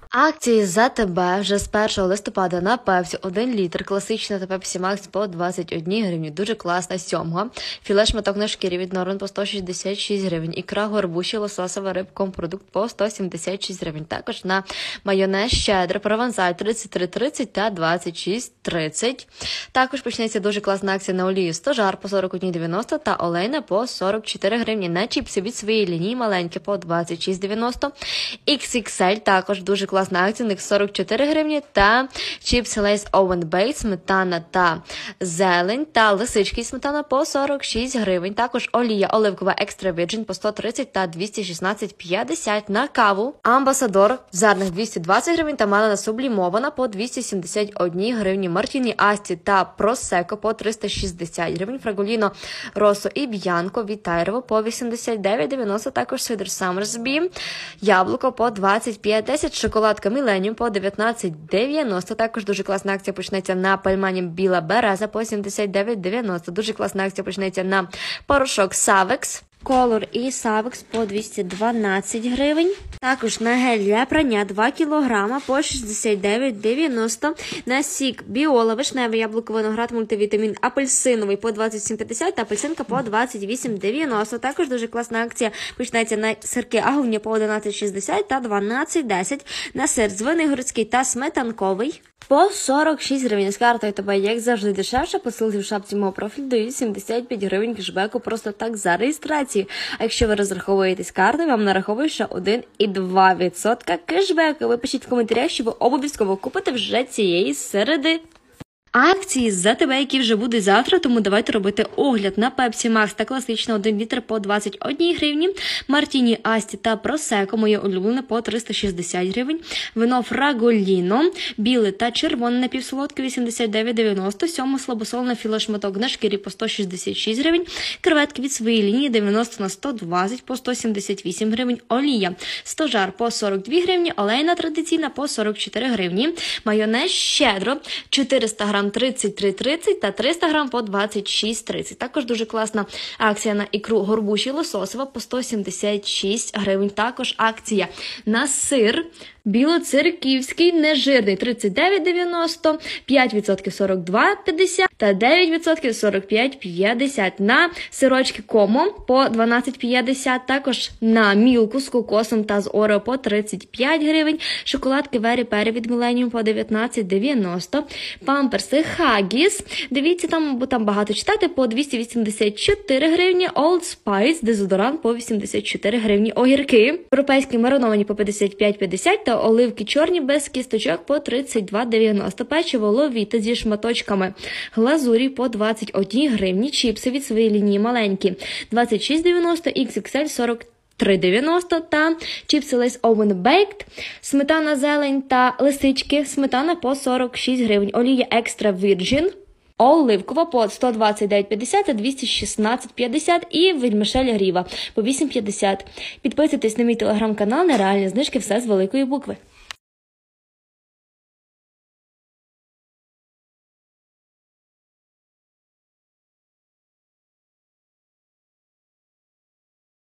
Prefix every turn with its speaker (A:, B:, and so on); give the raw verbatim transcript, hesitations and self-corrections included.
A: Акції за тебе вже з першого листопада на Пепсі один літр, класична та Пепсі Макс по двадцять одні гривні, дуже класна сьомга. Філе шматок на шкірі від Норвен по сто шістдесят шість гривень, ікра горбуші лососова рибкомпродукт по сто сімдесят шість гривень. Також на майонез щедро провансаль тридцять три тридцять та двадцять шість тридцять. Також почнеться дуже класна акція на олію стожар по сорок один дев'яносто та олейна по сорок чотири гривні. На чіпси від своєї лінії маленькі по двадцять шість дев'яносто. ікс ікс ель також дуже класна. На акціях сорок чотири гривні та чіпси Лейс Oven Baked, сметана та зелень та лисички сметана по сорок шість гривень. Також олія оливкова Extra Virgin по сто тридцять та двісті шістнадцять п'ятдесят. На каву Амбасадор зерних двісті двадцять гривень та мелена сублімована по двісті сімдесят одні гривні. Мартіні Асті та Просеко по триста шістдесят гривень. Фраголіно Росо і Б'янко від Тайрово по вісімдесят дев'ять дев'яносто. Також Сидр Саммерсбі яблуко по двадцять п'ять десять. Шоколад Міленіум по дев'ятнадцять дев'яносто. Також дуже класна акція почнеться на пельмені Біла Береза по сімдесят дев'ять дев'яносто. Дуже класна акція почнеться на порошок Савекс Колор і Савекс по двісті дванадцять гривень. Також на гель для прання два кілограми по шістдесят дев'ять дев'яносто. На сік Біола, вишневий, яблуко, виноград, мультивітамін, апельсиновий по двадцять сім п'ятдесят та апельсинка по двадцять вісім дев'яносто. Також дуже класна акція почнеться на сирки Агуня по одинадцять шістдесят та дванадцять десять. На сир Звенигородський та сметанковий по сорок шість гривень. З картою тебе, як завжди, дешевше. Посилки в шапці мого профілю дають сімдесят п'ять гривень кешбеку просто так за реєстрацію. А якщо ви розраховуєтесь картою, вам нараховують ще один і два відсотка кешбеку. Ви пишіть в коментарях, що ви обов'язково купите вже цієї середи. Акції за тебе, які вже будуть завтра, тому давайте робити огляд на Пепсі Макс та класична один літр по двадцять одні гривні, Мартіні Асті та Просеко, моє улюблене, по триста шістдесят гривень, вино Фраголіно, біле та червоне напівсолодке вісімдесят дев'ять дев'яносто, сьомо слабосолене філе шматок на шкірі по сто шістдесят шість гривень, креветки від своєї лінії дев'яносто на сто двадцять по сто сімдесят вісім гривень, олія стожар по сорок дві гривні, олейна традиційна по сорок чотири гривні, майонез щедро чотириста грам тридцять три тридцять та триста грам по двадцять шість тридцять. Також дуже класна акція на ікру горбуші лососова по сто сімдесят шість гривень. Також акція на сир білоцерківський нежирний тридцять дев'ять дев'яносто, п'ять відсотків сорок два п'ятдесят та дев'ять відсотків сорок п'ять п'ятдесят. На сирочки Комо по дванадцять п'ятдесят. Також на мілку з кокосом та з орео по тридцять п'ять гривень. Шоколадки Вері Пері від Міленіум по дев'ятнадцять дев'яносто. Памперси Хаггіс. Дивіться там, бо там багато читати, по двісті вісімдесят чотири гривні. Old Spice дезодорант по вісімдесят чотири гривні. Огірки європейські мариновані по п'ятдесят п'ять п'ятдесят та оливки чорні без кісточок по тридцять два дев'яносто. Печиво Ловіта зі шматочками глазурі по двадцять одні гривні. Чіпси від своєї лінії маленькі двадцять шість дев'яносто, ікс ікс ель сорок три дев'яносто та чіпси Лейс Oven Baked, сметана зелень та лисички, сметана по сорок шість гривень. Олія Extra Virgin оливкова по сто двадцять дев'ять п'ятдесят та двісті шістнадцять п'ятдесят і Вельмишель Гріва по вісім п'ятдесят. Підписуйтесь на мій телеграм-канал, нереальні знижки, все з великої букви.